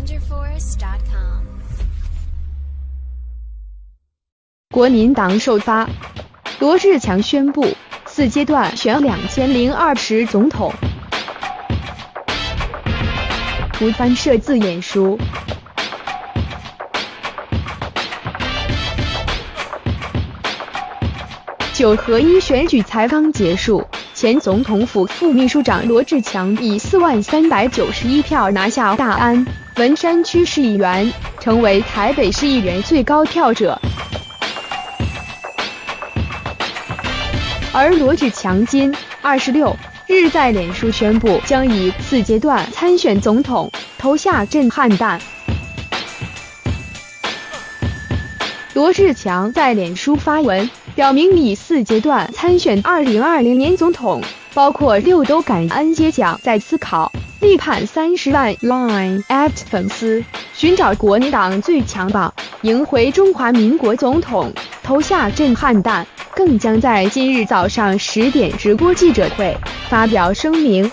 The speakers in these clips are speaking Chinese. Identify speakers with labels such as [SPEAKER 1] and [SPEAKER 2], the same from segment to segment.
[SPEAKER 1] SavengerForest.com。
[SPEAKER 2] 国民党首发，罗志强宣布4阶段选2020总统。图翻摄自演书。9合1选举才刚结束，前总统府副秘书长罗志强以40391票拿下大安、文山区市议员，成为台北市议员最高票者。而罗志强今26日在脸书宣布将以4阶段参选总统，投下震撼弹。罗志强在脸书发文，表明以4阶段参选2020年总统，包括6都感恩节奖在思考，力盼30万 Line@ 粉丝，寻找国民党最强榜，赢回中华民国总统，投下震撼弹。更将在今日早上10点直播记者会，发表声明。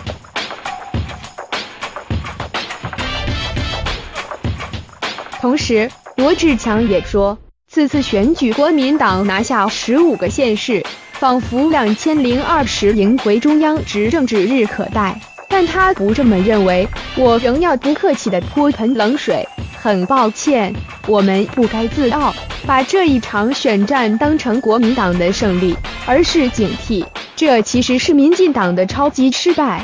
[SPEAKER 2] 同时，罗志强也说，此次选举国民党拿下15个县市，仿佛2020赢回中央执政指日可待。但他不这么认为，我仍要不客气地泼盆冷水。很抱歉，我们不该自傲，把这一场选战当成国民党的胜利，而是警惕，这其实是民进党的超级失败。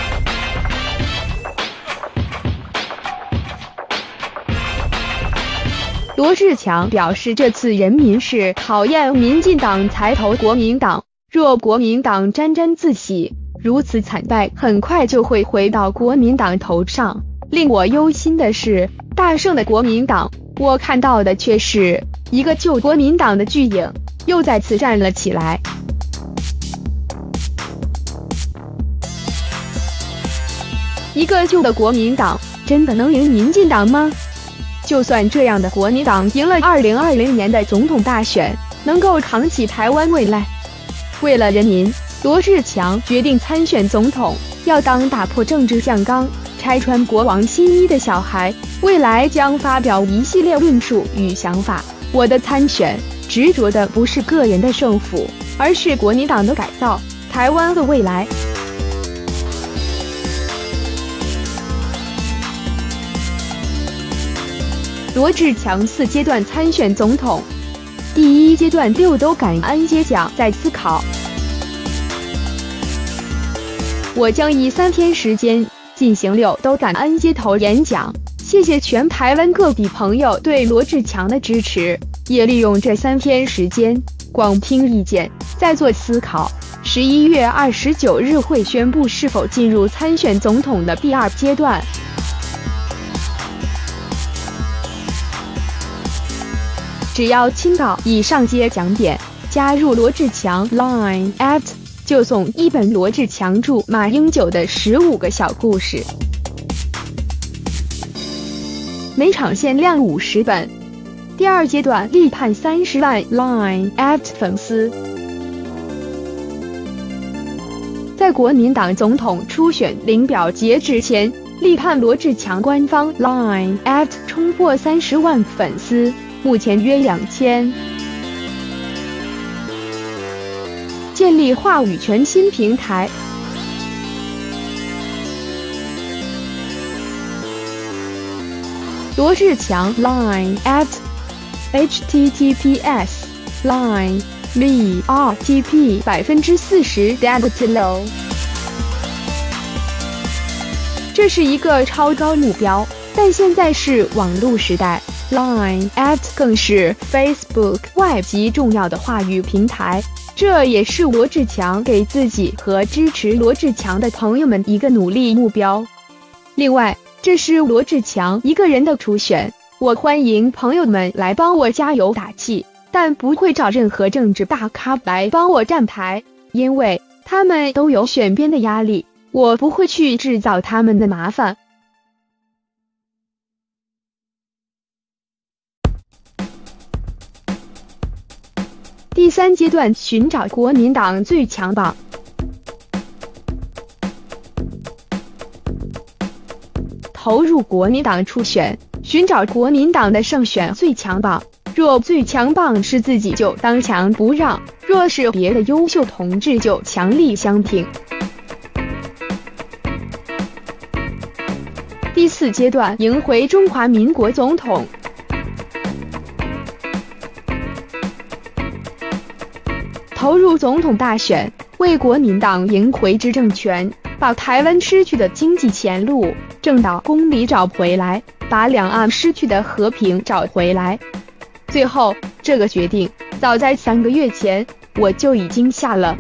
[SPEAKER 2] 罗志强表示，这次人民是讨厌民进党才投国民党，若国民党沾沾自喜，如此惨败很快就会回到国民党头上。令我忧心的是，大胜的国民党，我看到的却是一个旧国民党的巨影又再次站了起来。一个旧的国民党真的能赢民进党吗？就算这样的国民党赢了2020年的总统大选，能够扛起台湾未来？为了人民，罗志强决定参选总统，要当打破政治酱缸、拆穿国王新衣的小孩，未来将发表一系列论述与想法。我的参选执着的不是个人的胜负，而是国民党的改造，台湾的未来。罗志强4阶段参选总统，第1阶段6都感恩节奖在思考。我将以3天时间进行6都感恩街头演讲，谢谢全台湾各地朋友对罗志强的支持，也利用这3天时间广听意见，再做思考。11月29日会宣布是否进入参选总统的第2阶段。只要倾倒以上皆奖点，加入罗志强 Line@ 就送1本罗志强著马英九的15个小故事，每场限量50本。第2阶段力盼30万 Line@ 粉丝。在国民党总统初选领表截止前，力盼罗志强官方 Line@ 冲破30万粉丝，目前约2000。建立话语权新平台。罗志强 Line@ https line VRTP 40%。这是一个超高目标，但现在是网络时代。Line@ 更是 Facebook 外极重要的话语平台，这也是罗志强给自己和支持罗志强的朋友们一个努力目标。另外，这是罗志强一个人的初选，我欢迎朋友们来帮我加油打气，但不会找任何政治大咖来帮我站台，因为他们都有选边的压力，我不会去制造他们的麻烦。第3阶段寻找国民党最强榜。 投入国民党初选，寻找国民党的胜选最强棒。若最强棒是自己，就当强不让；若是别的优秀同志，就强力相挺。第4阶段，赢回中华民国总统。投入总统大选，为国民党赢回执政权，把台湾失去的经济前路、政党公理找回来，把两岸失去的和平找回来。最后，这个决定早在3个月前我就已经下了。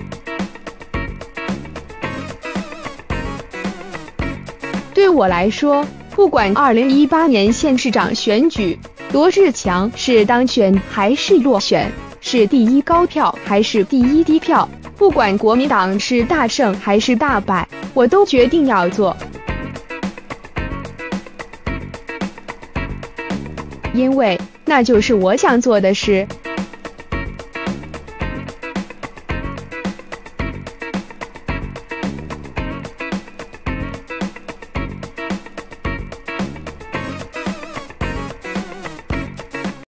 [SPEAKER 2] 对我来说，不管2018年县市长选举，罗智强是当选还是落选，是第一高票还是第一低票，不管国民党是大胜还是大败，我都决定要做。因为那就是我想做的事。